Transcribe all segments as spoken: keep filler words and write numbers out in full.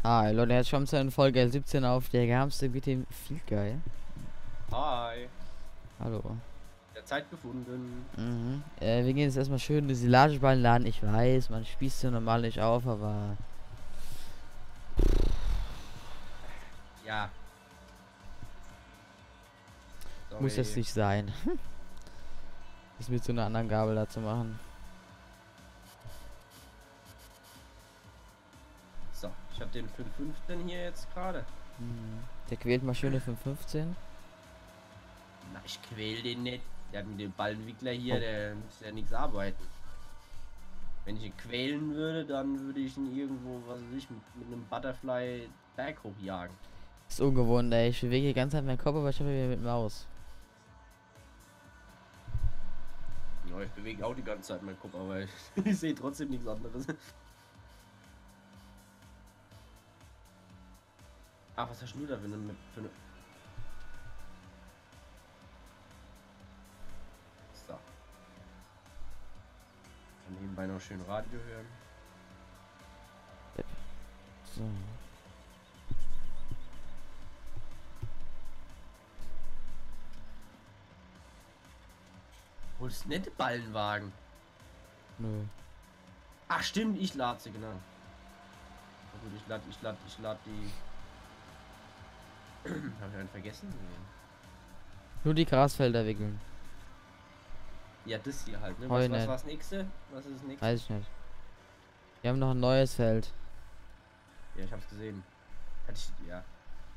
Hi Leute, jetzt kommt zu in Folge siebzehn auf der Gehamste mit dem viel geil. Hi, Hallo. der Zeit gefunden. Mhm. Äh, wir gehen jetzt erstmal schön die Silageballen laden. Ich weiß, man spießt ja normal nicht auf, aber Ja, muss jetzt sorry. nicht sein. Das mit so einer anderen Gabel da zu machen. So, ich habe den fünf fünfzehn hier jetzt gerade. Mhm. Der quält mal schöne fünf fünfzehn. Na, ich quäl den nicht. Der hat mit dem Ballenwickler hier, Oh. der muss ja nichts arbeiten. Wenn ich ihn quälen würde, dann würde ich ihn irgendwo, was weiß ich, mit, mit einem Butterfly Berg hochjagen. Ist ungewohnt, ey. Ich bewege die ganze Zeit meinen Kopf, aber ich habe wieder mit Maus. Ja, ich bewege auch die ganze Zeit meinen Kopf, aber ich, ich sehe trotzdem nichts anderes. Ach, was hast du da für eine, für eine... So. Kann nebenbei noch schön Radio hören. So. Wo ist nette Ballenwagen? Nö. Ach stimmt, ich lade sie, genau. Na gut, ich lade, ich lade, ich lade die. Habe ich einen vergessen? Nee. Nur die Grasfelder wickeln. Ja, das hier halt, ne? Heu Was, was nicht. war das nächste? Was ist das nächste? Weiß ich nicht. Wir haben noch ein neues Feld. Ja, ich hab's gesehen. Hatte ich, ja.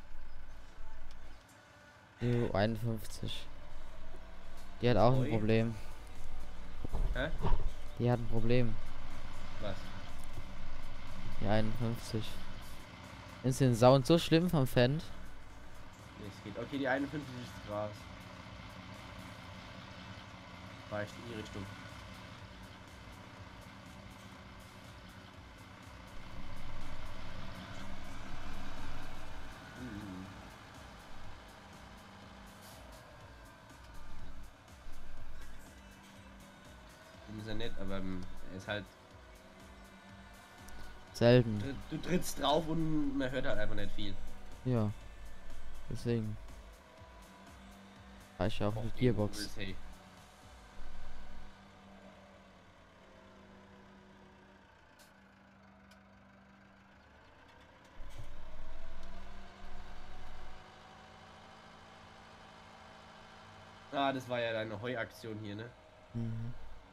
U einundfünfzig. Die hat auch ein Heu. Problem. Hä? Die hat ein Problem. Was? Die einundfünfzig. Ist den Sound so schlimm vom Fend? Nee, es geht. Okay, die einundfünfzig ist Gras. War ich in die Richtung. Hm. Dem ist er nett, aber ähm, er ist halt. Selten. Du, du trittst drauf und man hört halt einfach nicht viel. Ja. Deswegen. War ich ja auch Och, die gegen Gearbox. Hummels, hey. Ah, das war ja deine Heuaktion hier, ne? Mhm.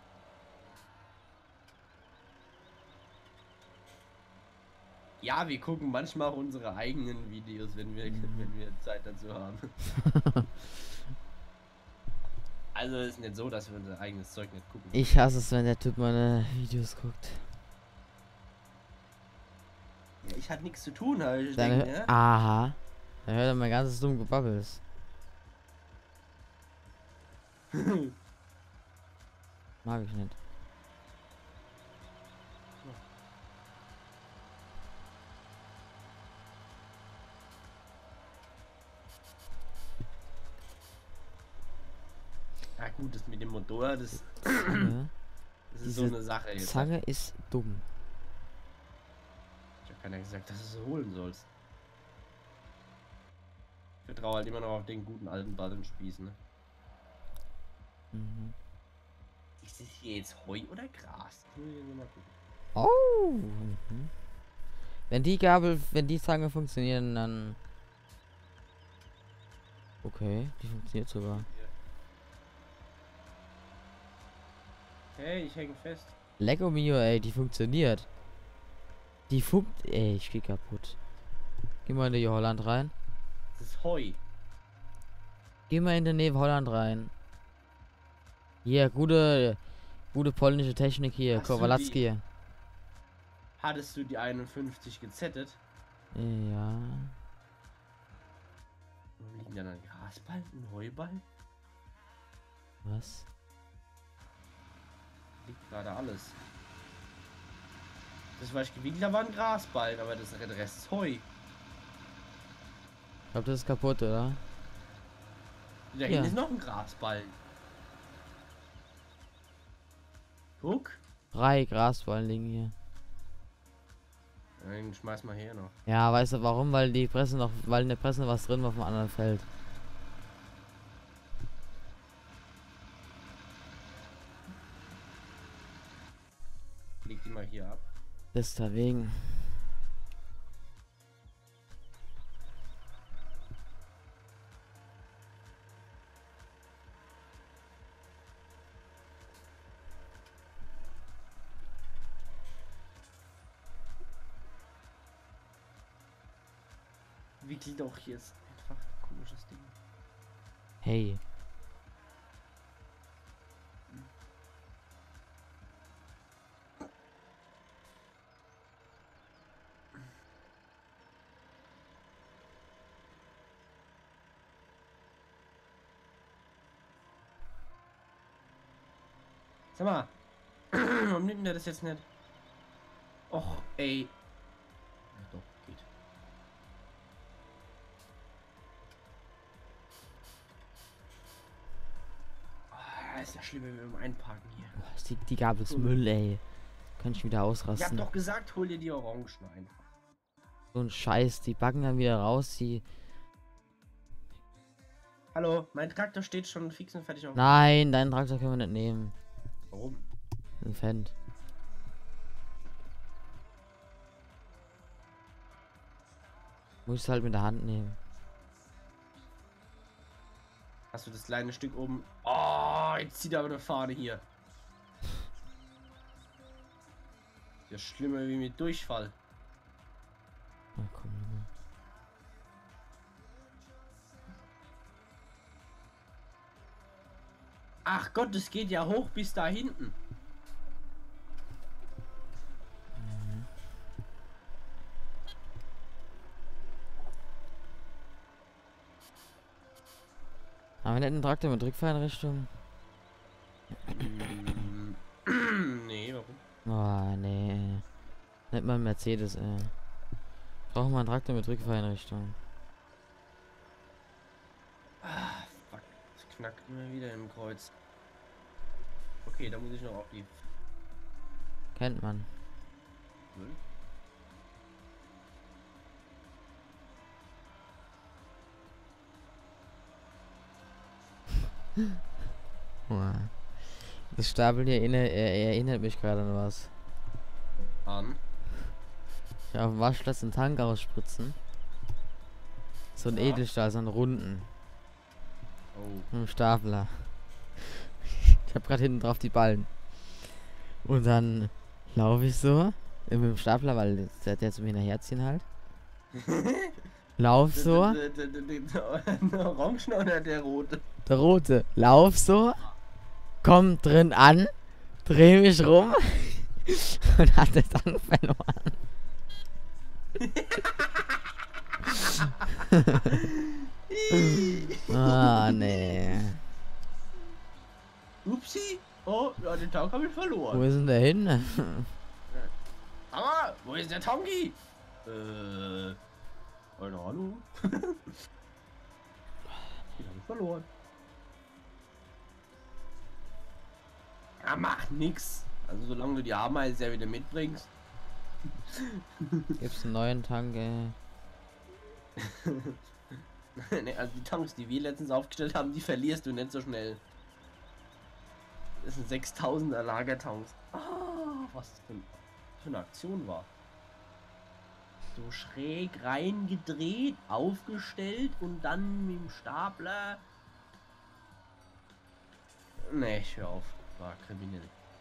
Ja, wir gucken manchmal auch unsere eigenen Videos, wenn wir, Mhm. wenn wir Zeit dazu haben. Also ist nicht so, dass wir unser eigenes Zeug nicht gucken. Ich hasse es, wenn der Typ meine Videos guckt. Ja, ich hatte nichts zu tun, halt. Ich Deine. denke, ja. Aha. Er hört dann mein ganzes dumm Gebabbels. Mag ich nicht. Ja gut, das mit dem Motor, das, Zange. das ist Diese so eine Sache jetzt. Zange ist dumm. Ich habe keiner gesagt, dass du sie holen sollst. Ich vertraue halt immer noch auf den guten alten Ballenspieß, ne? Mhm. Ist das hier jetzt Heu oder Gras? Das muss ich jetzt mal gucken. Oh. Mhm. Wenn die Gabel, wenn die Zange funktionieren, dann. Okay, die funktioniert sogar. Hey, ich hänge fest. Lego Mio, ey, die funktioniert. Die funkt. Ey, ich geh kaputt. Geh mal in die Holland rein. Das ist Heu. Geh mal in der Nähe Holland rein. Hier, gute, gute polnische Technik hier. Hast du Kowalski. Hattest du die einundfünfzig gezettet? Ja. Wo liegen dann ein Grasball? Ein Heuball? Was? Liegt gerade alles. Das, was ich gewickelt habe, war ein Grasball, aber das, der Rest ist Heu. Ich glaube, das ist kaputt, oder? Da Ja. hinten ist noch ein Grasball. Guck. Drei Grasballen liegen hier. Dann schmeiß mal her noch. Ja, weißt du warum? Weil die Presse noch, weil in der Presse was drin war vom anderen Feld. Leg die mal hier ab. Deswegen. Wickelt doch hier ist einfach ein komisches Ding. Hey. Sag mal. Warum nimmt der das jetzt nicht? Och, ey. Ja, doch, geht. Ah, ist ja schlimm, wenn wir im Einparken hier. Boah, ist die, die Gabel ist Müll, ey. Kann ich wieder Ich hab ausrasten. doch gesagt, hol dir die Orangen einfach. So ein Scheiß, die backen dann wieder raus, die. Hallo, mein Traktor steht schon fix und fertig auf. Nein, deinen Traktor können wir nicht nehmen. Warum? Ein Fendt. Muss halt mit der Hand nehmen. Hast du das kleine Stück oben? Oh, jetzt zieht er aber eine Fahne hier. Das ist schlimmer wie mit Durchfall. Na komm, Junge. Ach Gott, es geht ja hoch bis da hinten. Haben wir nicht einen Traktor mit Rückfahreinrichtung? Nee, warum? Oh, nee. Nicht mal ein Mercedes, ey. Brauchen wir einen Traktor mit Rückfahreinrichtung. Ah, fuck. Es knackt immer wieder im Kreuz. Okay, da muss ich noch auf die... Kennt man. Hm? Das Stapeln hier inne, er, erinnert mich gerade an was. An? Ja, auf dem Waschplatz einen Tank ausspritzen. So ein Ja. Edelstahl, so einen runden. Oh. Ein Stapler. Ich hab gerade hinten drauf die Ballen. Und dann laufe ich so mit dem Stapler, weil der, der zu mir hinterherziehen halt. Lauf so. Der, der, der, der, der Orangen oder der rote? Der rote. Lauf so. Komm drin an. Dreh mich rum. Und hat den Tank verloren. Ah, nee. Upsi. Oh, ja, den Tank habe ich Wo verloren. ist denn der hin? Aber, wo ist der Tanki? Äh, keine Ahnung. Den habe ich verloren. Ja, mach nix. Also solange du die Ameise ja wieder mitbringst. Gibt's einen neuen Tank, ey. Ne, also die Tanks, die wir letztens aufgestellt haben, die verlierst du nicht so schnell. Das sind sechstausender Lagertanks. Ah, was das für, ein, für eine Aktion war. So schräg reingedreht, aufgestellt und dann mit dem Stapler. Ne, ich hör auf. War kriminell.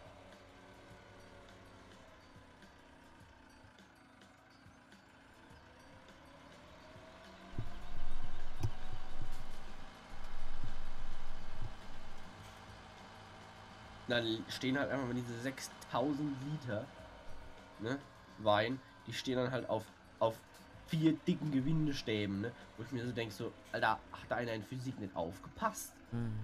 Dann stehen halt einfach mal diese sechstausend Liter, ne, Wein, die stehen dann halt auf, auf vier dicken Gewindestäben, ne, wo ich mir so denke, so, Alter, hat da einer in Physik nicht aufgepasst? Hm.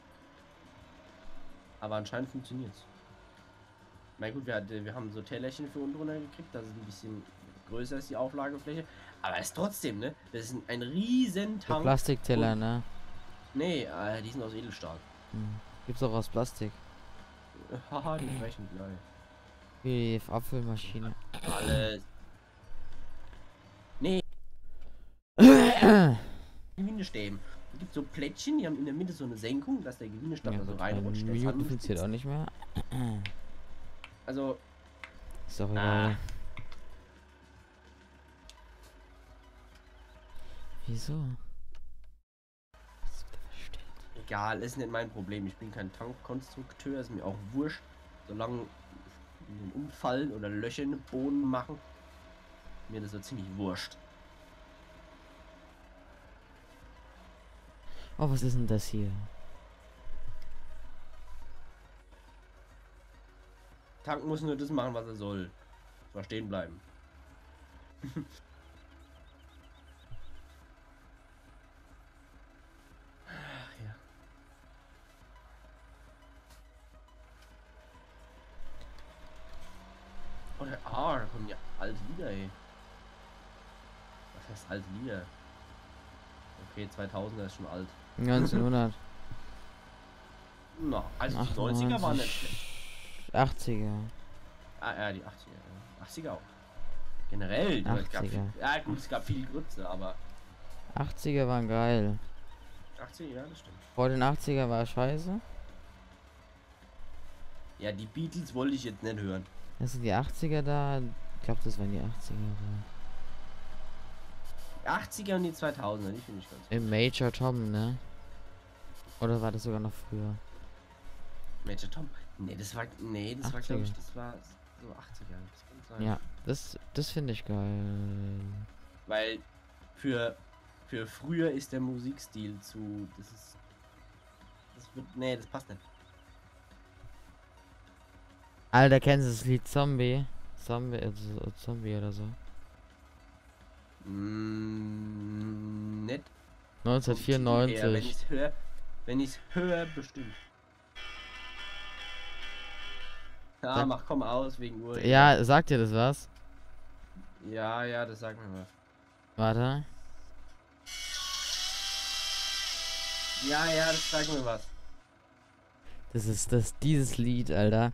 Aber anscheinend funktioniert's. Na gut, wir, hatten- wir haben so Tellerchen für unten runter gekriegt, das ist ein bisschen größer ist die Auflagefläche, aber ist trotzdem, ne, das ist ein, ein riesen Der Tank. Plastikteller, und- ne? Nee, äh, die sind aus Edelstahl. Hm. Gibt's auch aus Plastik. Haha, die brechen gleich. Wie die Abfüllmaschine. Alles. Nee. Gewindestäben. Es gibt so Plättchen, die haben in der Mitte so eine Senkung, dass der Gewindestab Ja, da so gut, reinrutscht. meine Das hat Minuten eine funktioniert auch Spitze. nicht mehr. Also, Ist doch ah, egal. Wieso? Was ist wieder verstellt? egal, ist nicht mein Problem. Ich bin kein Tankkonstrukteur, ist mir auch wurscht. Solange einen Unfall oder Löcher in den Boden machen, mir das so ziemlich wurscht. Oh, was ist denn das hier? Tank muss nur das machen, was er soll. Zwar stehen bleiben. Ach ja. Oder, ah, da kommen ja alte Lieder, ey. Was heißt alte Lieder? Okay, zweitausender ist schon alt. neunzehnhundert. Na, also die neunziger waren nicht schlecht. achtziger. Ah, ja, die achtziger. Ja. achtziger auch. Generell, es gab viel, achtziger. ja gut, es gab viel Grütze, aber achtziger waren geil. achtziger, ja, das stimmt. Vor den achtziger war scheiße. Ja, die Beatles wollte ich jetzt nicht hören. Das sind die achtziger da. Ich glaube, das waren die achtziger. Die achtziger und die zweitausender, die finde ich ganz gut. Im Major Tom, ne? Oder war das sogar noch früher? Major Tom? Nee, das war, nee, das war, glaube ich, das war so achtziger. Das kann sein. Ja, das, das finde ich geil. Weil für, für früher ist der Musikstil zu, das ist, das wird, nee, das passt nicht. Alter, kennst du das Lied Zombie? Zombie, also Zombie oder so? Mm, nicht. neunzehnhundertvierundneunzig. Wenn ich es höre, wenn ich es höre, bestimmt. Ja, Sag- mach komm aus wegen Uhr. Ja, sagt dir das was? Ja, ja, das sagt mir was. Warte. Ja, ja, das sagt mir was. Das ist das dieses Lied, Alter.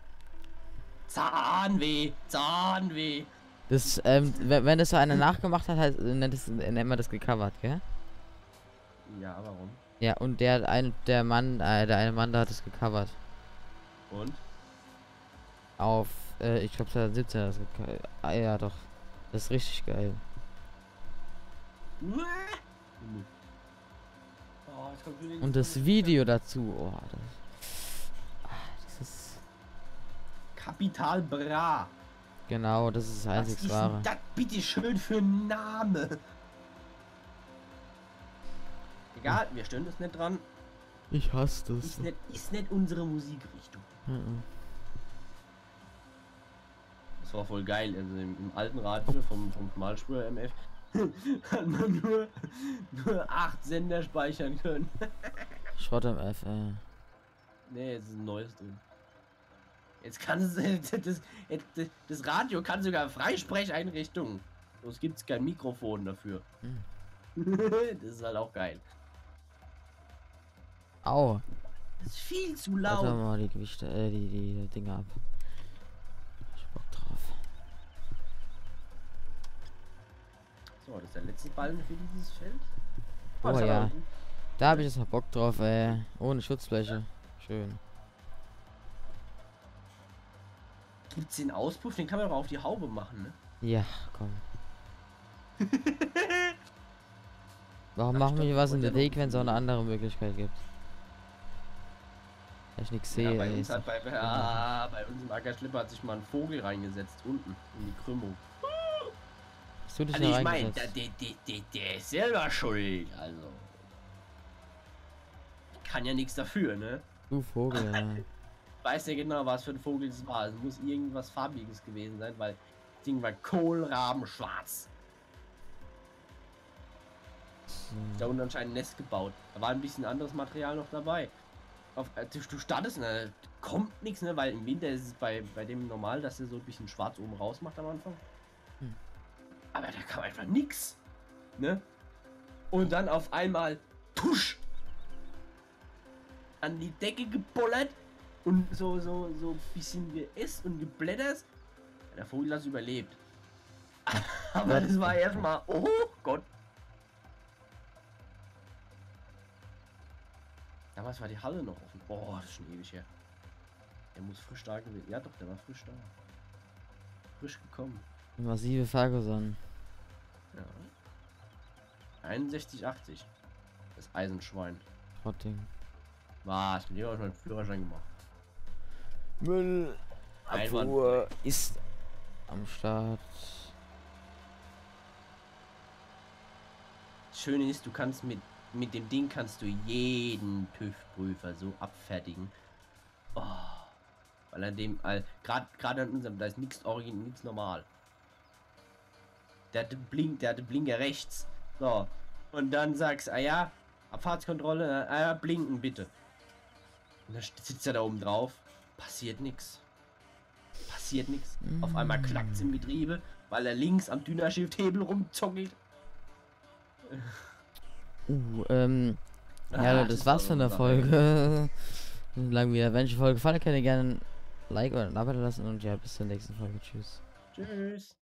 Zahnweh, Zahnweh. Das, ähm, wenn, wenn das so einer nachgemacht hat, heißt, nennt, es, nennt man das gecovert, gell? Ja, warum? Ja, und der ein, der Mann, äh, der eine Mann, da hat es gecovert. Und? Auf, äh, ich glaube zweitausendsiebzehn hat das gecovert. Ah, ja, doch. Das ist richtig geil. Uah. Oh, jetzt kommt wieder Und das Video dazu, oh, das, ah, das ist, Kapital Bra. genau, das ist das Was einzig ist wahre. denn das bitte schön für ein Name? Egal, wir stören das nicht dran. Ich hasse das. Ist nicht, ist nicht unsere Musikrichtung. Mhm. Das war voll geil. Also im, im alten Radio vom, vom Schmalspur M F hat man nur, nur acht Sender speichern können. Schrott am F, äh. Nee, jetzt ist ein neues drin. Jetzt kann es das, das, das Radio kann sogar Freisprecheinrichtungen. Bloß gibt es kein Mikrofon dafür. Hm. Das ist halt auch geil. Au. Das ist viel zu Warte laut. mal die Gewichte, äh, die, die Dinger ab. Ich hab Bock drauf. So, das ist der letzte Ballen für dieses Feld. Oh das hat ja. aber gut. Da habe ich jetzt noch Bock drauf, äh. Ohne Schutzfläche. Schön. Gibt's den Auspuff? Den kann man doch auf die Haube machen, ne? Ja, komm. Warum Ach, machen wir stimmt, hier was in wollte der ja noch Weg, wenn es auch eine ein andere Möglichkeit gibt? Da ich nichts Ja, sehe, bei ey. uns Ist hat bei, ja, bei uns im Ackerschlipper hat sich mal ein Vogel reingesetzt, unten, in die Krümmung. Hast du dich Also noch ich meine, der, reingesetzt? der, der, der, der ist selber schuld, also. Kann ja nichts dafür, ne? Du Vogel, ja. Weiß ja genau, was für ein Vogel das war. Es muss irgendwas Farbiges gewesen sein, weil das Ding war kohlrabenschwarz. Da So. unten anscheinend ein Nest gebaut. Da war ein bisschen anderes Material noch dabei. Auf, äh, du, du startest, ne, kommt nichts, ne, weil im Winter ist es bei, bei dem normal, dass er so ein bisschen schwarz oben raus macht am Anfang. Hm. Aber da kam einfach nichts, ne? Und dann auf einmal, tusch, an die Decke gebollert und so, so, so ein bisschen geäst und geblättert. Der Vogel hat es überlebt. Aber das war erstmal, oh Gott. Damals war die Halle noch offen. Oh, das ist schon ewig her. Der muss frisch da gewesen. Ja doch, der war frisch da. Frisch gekommen. Massive Ferguson. Ja. einundsechzig achtzig. Das Eisenschwein. Trotting. Was? Mit dem habe ich meinen Führerschein gemacht. Müll. Abfuhr ist am Start. Das Schöne ist, du kannst mit, mit dem Ding kannst du jeden TÜV-Prüfer so abfertigen. Oh, weil an dem, äh, gerade gerade an unserem, da ist nichts original, nichts normal. Der hatte Blink, der hatte Blinker rechts. So. Und dann sagst du, ah ja, Abfahrtskontrolle, ah ja, blinken bitte. Und dann sitzt er da oben drauf. Passiert nichts. Passiert nichts. Mm. Auf einmal klackt es im Getriebe, weil er links am Dünnerschiffhebel rumzockelt. Uh, ähm. Ah, ja, das, das war's von der Sache. Folge. Lang wieder. Wenn euch die Folge gefallen hat, könnt ihr gerne ein Like oder ein Abo lassen und ja, bis zur nächsten Folge. Tschüss. Tschüss.